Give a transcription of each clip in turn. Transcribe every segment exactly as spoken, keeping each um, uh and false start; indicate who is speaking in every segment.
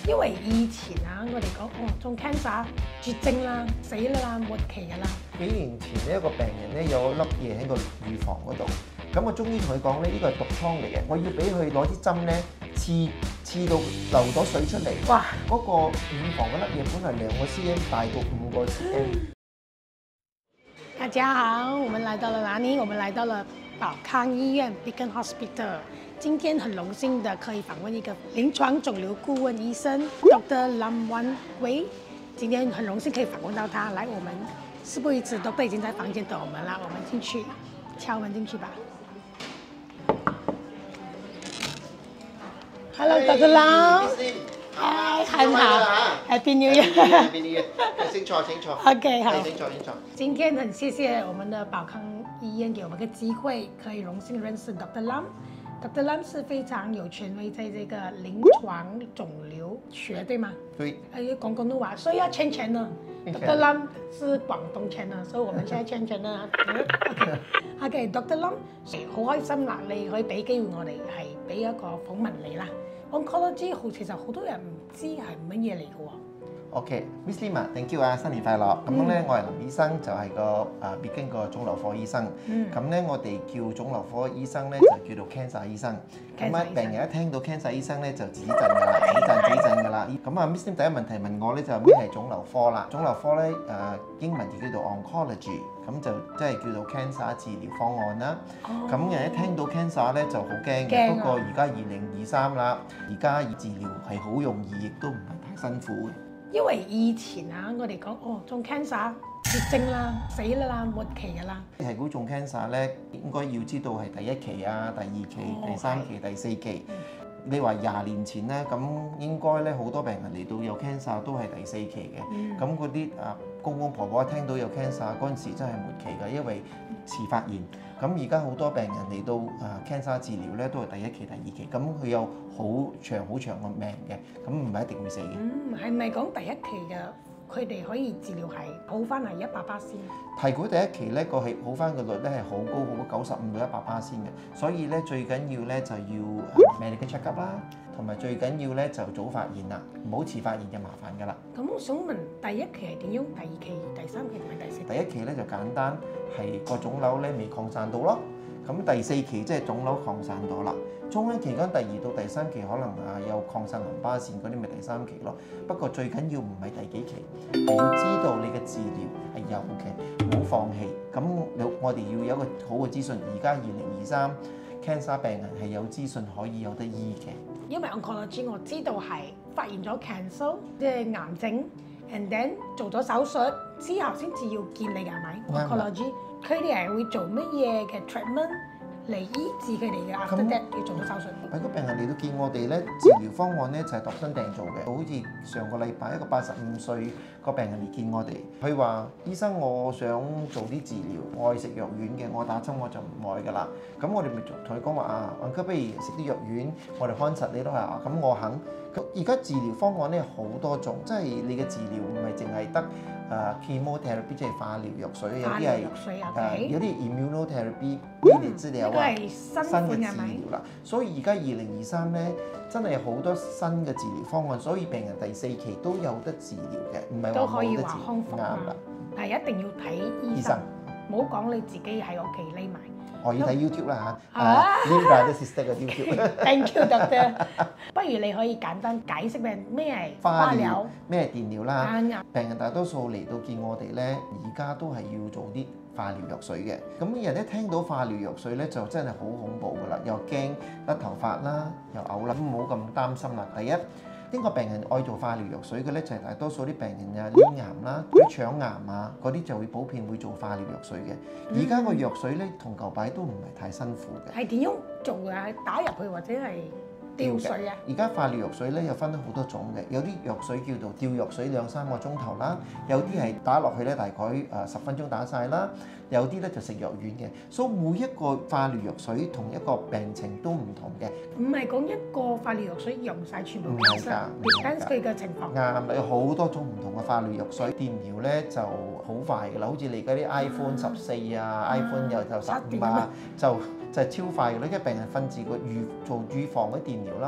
Speaker 1: 因為以前啊，我哋講哦中 cancer 絕症啦、死啦、末期㗎啦。
Speaker 2: 幾年前呢一個病人咧有粒嘢喺個乳房嗰度，咁我中醫同佢講咧，呢個係毒瘡嚟嘅，我要俾佢攞支針咧刺刺到流咗水出嚟。哇！嗰個乳房嗰粒嘢本來兩個 cm 大到五個 cm。
Speaker 1: 大家好，我們來到了哪裡？我們來到了寶康醫院 Beacon Hospital。今天很榮幸的可以訪問一個臨床腫瘤顧問醫生 Doctor Lam Wan Wei。今天很榮幸可以訪問到他，來我們事不宜遲 ，Doctor 已經在房間等我們了，我們進去敲門進去吧。Hello，Doctor Lam。嗨，很好 ，Happy New Year。Happy
Speaker 2: New Year。請坐，請坐。
Speaker 1: OK， 好。
Speaker 2: 請坐，請坐。
Speaker 1: 今天很謝謝我們的寶康醫院給我們個機會，可以榮幸認識 Doctor Lam。Doctor Lam 是非常有權威在這個臨床腫瘤學，對嗎？
Speaker 2: 對。
Speaker 1: 呃，講廣東話，所以要圈圈呢。Doctor Lam 是廣東圈啊，所以我們現在圈圈啦。OK，OK，Doctor Lam 好開心啦，你可以俾機會我哋係俾一個訪問你啦。Oncology 好其實好多人唔知係乜嘢嚟嘅喎。
Speaker 2: OK，Miss Lim，thank you 啊，新年快樂。咁樣咧，我係林醫生，就係個啊 Beacon個腫瘤科醫生。咁咧，我哋叫腫瘤科醫生咧，就叫做 cancer 醫生。咁啊，病人一聽到 cancer 醫生咧，就指震㗎啦，指震指震㗎啦。咁啊，Miss Lim 第一問題問我咧，就咩係腫瘤科啦？腫瘤科咧，誒英文就叫做 oncology，咁就即係叫做 cancer 治療方案啦。咁人一聽到 cancer 咧就好驚嘅，不過而家二零二三啦，而家治療係好容易，亦都唔係太辛苦嘅。
Speaker 1: 因為以前啊，我哋講哦中 cancer 絕症啦、死啦、末期㗎啦。
Speaker 2: 係估中 cancer 咧，應該要知道係第一期啊、第二期、哦、第三期、第四期。嗯、你話廿年前咧，咁應該咧好多病人嚟到有 cancer 都係第四期嘅。咁嗰啲啊公公婆婆一聽到有 cancer 嗰陣時真係末期㗎，因為遲發現。咁而家好多病人嚟到啊 cancer 治療咧，都係第一期、第二期，咁佢有好長好長個命嘅，咁唔係一定會死嘅。嗯，
Speaker 1: 係咪講第一期嘅佢哋可以治療係好翻係一百巴仙？
Speaker 2: 提估第一期咧個係好翻嘅率咧係好高，好九十五到一百巴仙嘅，所以咧最緊要咧就要 medical check up 啦，同埋最緊要咧就早發現啦，唔好遲發現就麻煩㗎啦。
Speaker 1: 咁我想問第一期係點樣？第二期、第三期同埋第四期？
Speaker 2: 第一期咧就簡單，係個腫瘤咧未擴散到咯。咁第四期即係腫瘤擴散到啦。中間期間第二到第三期可能啊有擴散淋巴腺嗰啲咪第三期咯。不過最緊要唔係第幾期，係要知道你嘅治療係有嘅，唔好放棄。咁我哋要有一個好嘅資訊。而家二零二三 cancer 病人係有資訊可以有得醫嘅。因為
Speaker 1: oncology 我知道係發現咗 cancer 即係癌症 ，and then 做咗手術之後先至要見你嘅係咪 ？oncology 佢哋係會做乜嘢嘅 treatment 嚟醫治佢哋嘅 after that 要做咗手術？
Speaker 2: 喺個病人嚟到見我哋咧，治療方案咧就係度身訂做嘅。好似上個禮拜一個八十五歲個病人嚟見我哋，佢話：醫生，我想做啲治療，我係食藥丸嘅，我打針我就唔愛㗎啦。咁我哋咪同佢講話啊，按佢不如食啲藥丸，我哋看實你都係啊。咁我肯。咁而家治療方案咧好多種，即係你嘅治療唔係淨係得誒 chemotherapy 即係化療藥水，有啲係誒有啲 immunotherapy 呢啲治療啊，新嘅治療啦。所以而家二零二三咧真係好多新嘅治療方案，所以病人第四期都有得治療嘅，唔係話冇得治療。啱啦，
Speaker 1: 但係一定要睇醫生，唔好講你自己喺屋企匿埋。
Speaker 2: 我要睇 YouTube 啦嚇，啊 Linda 的 sister 嘅 YouTube。
Speaker 1: Thank you doctor。不如你可以簡單解釋俾人咩係化療，
Speaker 2: 咩係電療啦。病人大多數嚟到見我哋咧，而家都係要做啲化療藥水嘅。咁人一聽到化療藥水咧，就真係好恐怖噶啦，又驚甩頭髮啦，又嘔啦。咁唔好咁擔心啦。第一，呢個病人愛做化療藥水嘅咧，就係大多數啲病人啊，黏癌啦、啲腸癌啊嗰啲就會普遍會做化療藥水嘅。而家個藥水咧同舊擺都唔係太辛苦嘅。
Speaker 1: 係點樣做啊？打入去或者係吊水啊？
Speaker 2: 而家化療藥水咧有分好多種嘅，有啲藥水叫做吊藥水兩三個鐘頭啦，有啲係打落去咧大概誒十分鐘打晒啦，有啲咧就食藥丸嘅，所以每一個化療藥水同一個病情都唔同嘅。
Speaker 1: 唔係講一個化療藥水用晒全部。唔
Speaker 2: 係㗎
Speaker 1: depends 佢嘅情況。
Speaker 2: 啱，有好多種唔同嘅化療藥水。電療咧就好快㗎啦，好似你而家啲 iPhone 十四啊、iPhone 又就十五啊，就就係超快嘅。呢啲病人瞓住個預做預防嘅電療啦，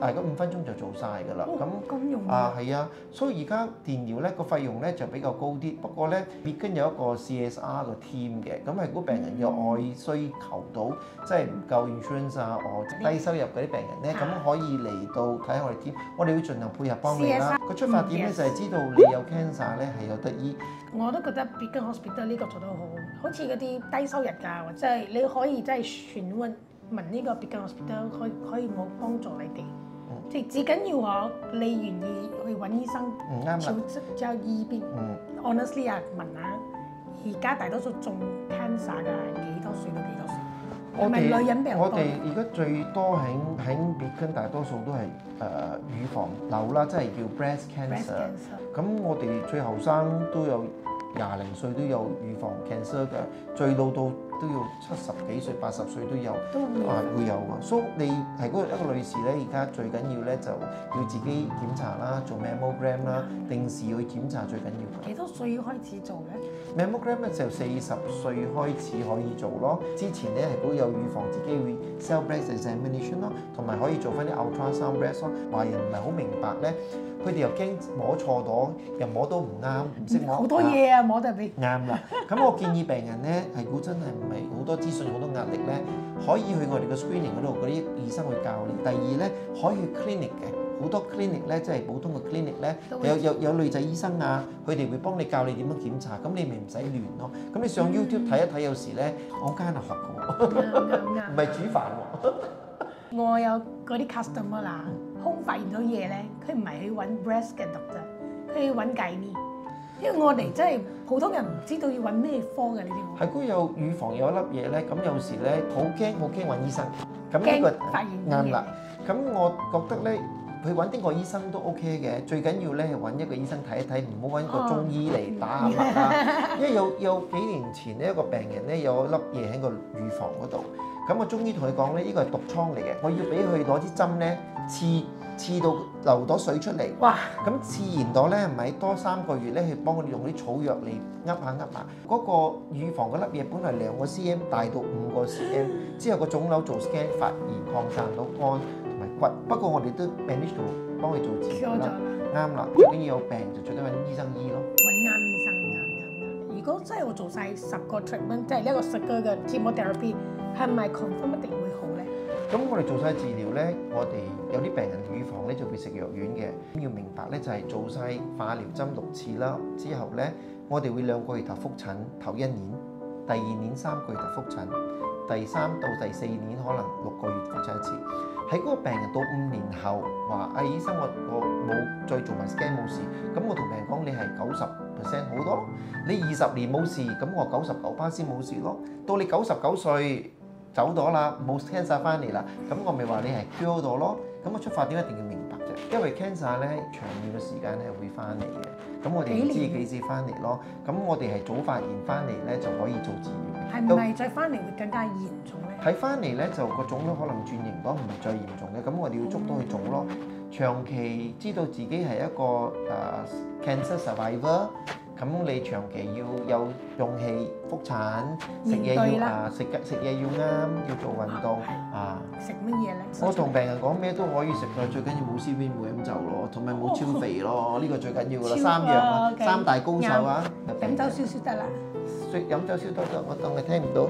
Speaker 2: 大概五分鐘就做晒㗎啦。
Speaker 1: 咁咁容易
Speaker 2: 啊係啊，所以而家電療咧個費用咧就比較高啲，不過咧 Beacon 有一個 C S R 個 team 嘅，咁係如果病人有愛需求到，即係唔夠 insurance 啊，我低收入嗰啲病人咧，咁可以嚟到睇下我哋 team，我哋會盡量配合幫你啦。個出發點咧就係知道你有 cancer 咧係有得醫。
Speaker 1: 我都覺得 Beacon Hospital 呢個做得好，好似嗰啲低收入㗎，或者係你可以真係詢問問呢個 Beacon Hospital 可以可以冇幫助你哋。即係至緊要我你願意去揾醫生，調就醫邊。Honestly 啊，問下而家大多數中 cancer 㗎，幾多歲到幾多歲？
Speaker 2: 我哋
Speaker 1: 女人比較多。
Speaker 2: 我哋而家最多喺喺 Beacon 大多數都係誒乳房瘤啦，即係叫 breast cancer。咁我哋最後生都有廿零歲都有乳房 cancer 嘅，最老到都要七十幾歲、八十歲都有，啊會有㗎。所以你係嗰一個女士咧，而家最緊要咧就要自己檢查啦，做 mammogram 啦，定時去檢查最緊要㗎。
Speaker 1: 幾多歲開始做咧
Speaker 2: mammogram 咧就四十歲開始可以做咯。之前咧係如果有預防自己會 cell breast examination 咯，同埋可以做翻啲 ultrasound breast 咯。華人唔係好明白咧，佢哋又驚摸錯咗，又摸到唔啱，唔識摸。好
Speaker 1: 多嘢啊，摸得你。
Speaker 2: 啱啦，咁我建議病人咧係估真係唔係好多資訊、好多壓力咧，可以去我哋嘅 screening 嗰度，嗰啲醫生去教你。第二咧可以去 clinic 嘅，好多 clinic 咧即係普通嘅 clinic 咧，有有有女仔醫生啊，佢哋會幫你教你點樣檢查，咁你咪唔使亂咯。咁你上 YouTube 睇一睇，有時咧我間啊學嘅喎，唔係煮飯喎。
Speaker 1: 我有嗰啲 customer 啦，空發現到嘢咧，佢唔係去揾 breast 嘅 doctor， 佢去揾計呢。因為我哋真係普通人唔知道要揾咩科嘅，你知冇？
Speaker 2: 係，如果有乳房有一粒嘢咧，咁有時咧好驚好驚揾醫生。咁呢個
Speaker 1: 發現
Speaker 2: 啱啦。咁我覺得咧，去揾邊個醫生都 OK 嘅，最緊要咧係揾一個醫生睇一睇，唔好揾個中醫嚟打下脈啦。因為有有幾年前呢一個病人咧有一粒嘢喺個乳房嗰度，咁個中醫同佢講咧，呢個係毒瘡嚟嘅，我要俾佢攞支針咧刺。刺到流咗水出嚟，哇！咁刺完咗咧，唔係多三個月咧，去幫佢哋用啲草藥嚟噏下噏下。嗰個乳房嗰粒嘢本來兩個 cm 大到五個 cm， 之後個腫瘤做 scan 發現擴散到肝同埋骨。不過我哋都 manage 到幫佢做治療啦，啱啦。最緊要有病就最緊要揾醫生醫咯。
Speaker 1: 揾啱醫生，啱啱啱。如果真係我做晒十個 treatment， 即係一個十個嘅 chemotherapy， 係咪 confirm 一定會好咧？
Speaker 2: 咁我哋做晒治療咧，我哋有啲病人乳房咧就會食藥丸嘅。咁要明白咧，就係做晒化療針六次啦，之後咧我哋會兩個月頭覆診，頭一年，第二年三個月頭覆診，第三到第四年可能六個月覆診一次。喺嗰個病人到五年後話：阿醫生，我我冇再做埋 scan 冇事。咁我同病人講：你係九十 percent 好多，你二十年冇事，咁我九十九巴仙冇事咯。到你九十九歲。走咗啦，冇 cancer 翻嚟啦，咁我咪話你係 cure 到咯。咁個出發點一定要明白啫，因為 cancer 咧長遠嘅時間咧會翻嚟嘅，咁我哋唔知幾時翻嚟咯。咁我哋係早發現翻嚟咧就可以做治療。
Speaker 1: 係唔係再翻嚟會更加嚴重咧？
Speaker 2: 睇翻嚟咧就個腫瘤可能轉型咗，唔係最嚴重嘅，咁我哋要捉到佢早咯。長期知道自己係一個誒 cancer survivor。咁你長期要有勇氣覆診，食嘢要啊食食嘢要啱，要做運動啊。
Speaker 1: 食乜嘢咧？
Speaker 2: 我同病人講咩都可以食㗎，最緊要冇 C V 冇飲酒咯，同埋冇超肥咯，呢個最緊要㗎啦。三樣啊，三大高手啊。
Speaker 1: 飲酒少少得啦。
Speaker 2: 飲酒少得得，我當你聽唔到。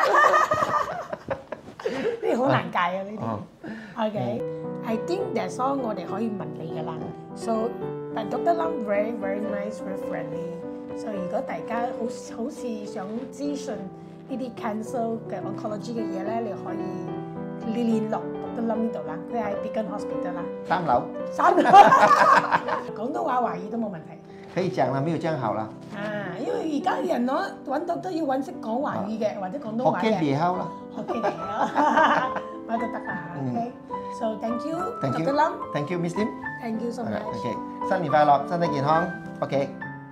Speaker 1: 呢啲好難戒啊！呢啲。OK，I think that's all 我哋可以問你㗎啦。So But Doctor Lam very very nice, very friendly。所以如果大家好好似想諮詢呢啲 cancer 嘅 oncology 嘅嘢咧，你可以聯聯絡 Doctor Lam 呢度啦，佢喺 Beacon Hospital 啦。
Speaker 2: 三樓。
Speaker 1: 三樓。廣東話華語都冇問題。
Speaker 2: 可以講啦，沒有講好啦。
Speaker 1: 啊，因為而家人攞揾到都要揾識講華語嘅，或者廣東話嘅。
Speaker 2: 學 K 別敲啦。
Speaker 1: 學 K 別敲，乜都得啊。OK。So thank you, Doctor Lam.
Speaker 2: Thank you, Miss Lim.
Speaker 1: Thank you so much.
Speaker 2: OK， 新年快樂，身體健康。OK。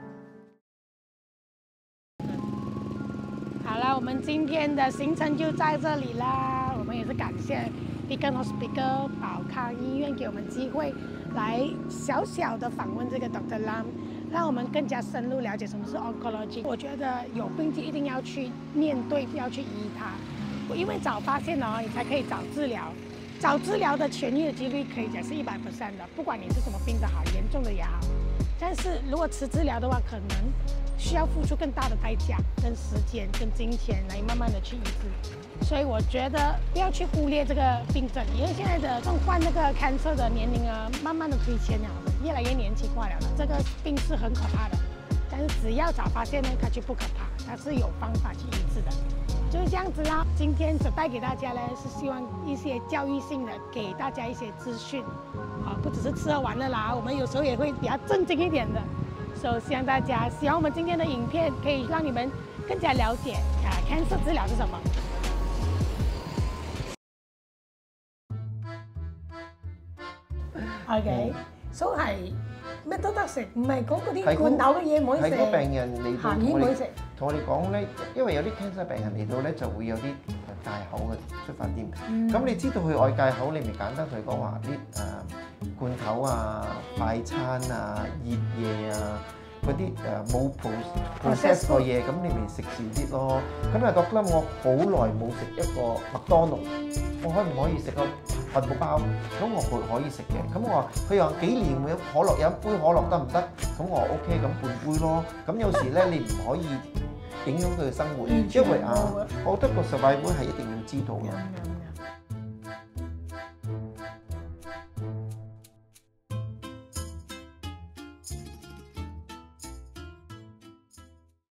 Speaker 1: 好了，我們今天的行程就在這裡啦。我們也是感謝 Beacon Hospital 寶康醫院給我們機會，來小小的訪問這個 Doctor Lam， 讓我們更加深入了解什麼是 oncology。我覺得有病就一定要去面對，要去醫它，因為早發現哦，你才可以早治療。 早治疗的痊愈的几率可以讲是一百 percent 的，不管你是什么病都好，严重的也好。但是如果迟治疗的话，可能需要付出更大的代价、跟时间、跟金钱来慢慢的去医治。所以我觉得不要去忽略这个病症，因为现在的这种患那个 cancer 的年龄啊，慢慢的推前了，越来越年轻化了。这个病是很可怕的，但是只要早发现呢，它就不可怕，它是有方法去医治的。就是这样子啦。今天所带给大家呢，是希望一些教育性的，给大家一些资讯，啊，不只是吃喝玩乐啦，我们有时候也会比较正经一点的。所以希望大家喜欢我们今天的影片，可以让你们更加了解啊 cancer 治疗是什么。OK，所以係咩都得食，唔係講嗰啲罐頭嘅嘢唔可以食。
Speaker 2: 係個病人嚟到
Speaker 1: 鹹魚唔可以食。
Speaker 2: 同我哋講咧，因為有啲 cancer 病人嚟到咧就會有啲戒口嘅出發點。咁、嗯、你知道佢愛戒口，你咪簡單同佢講話啲誒罐頭啊、快餐啊、熱嘢啊。嗰啲誒冇 process 過嘢，咁你咪食少啲咯。咁又覺得我好耐冇食一個麥當勞，我可唔可以食個漢堡包？咁我佢可以食嘅。咁我話佢話幾年會可樂飲杯可樂得唔得？咁我話 OK，咁半杯咯。咁有時咧你唔可以影響佢嘅生活，因為啊，我覺得個 survival 係一定要知道嘅。